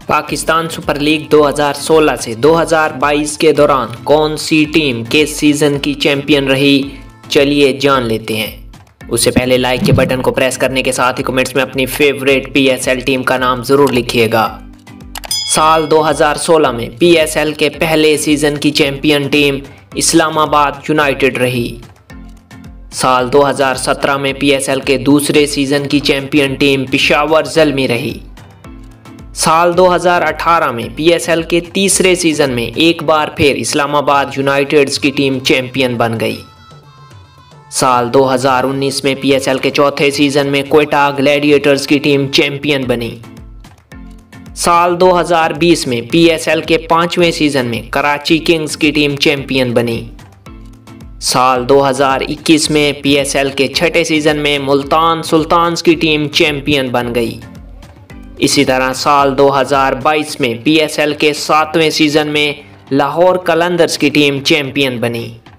Pakistan super league 2016 से 2022 के दौरान कौन सी टीम किस सीज़न की चैंपियन रही, चलिए जान लेते हैं। उससे पहले लाइक के बटन को प्रेस करने के साथ ही कमेंट्स में अपनी फेवरेट पीएसएल टीम का नाम ज़रूर लिखिएगा। साल 2016 में पीएसएल के पहले सीज़न की चैंपियन टीम इस्लामाबाद यूनाइटेड रही। साल 2017 में पीएसएल के दूसरे सीज़न की चैंपियन टीम पेशावर ज़ल्मी रही। साल 2018 में पीएसएल के तीसरे सीज़न में एक बार फिर इस्लामाबाद यूनाइटेड्स की टीम चैंपियन बन गई। साल 2019 में पीएसएल के चौथे सीज़न में क्वेटा ग्लैडिएटर्स की टीम चैंपियन बनी। साल 2020 में पीएसएल के पांचवें सीज़न में कराची किंग्स की टीम चैंपियन बनी। साल 2021 में पीएसएल के छठे सीज़न में मुल्तान सुल्तान्स की टीम चैंपियन बन गई। इसी तरह साल 2022 में पीएसएल के सातवें सीज़न में लाहौर कलंदर्स की टीम चैंपियन बनी।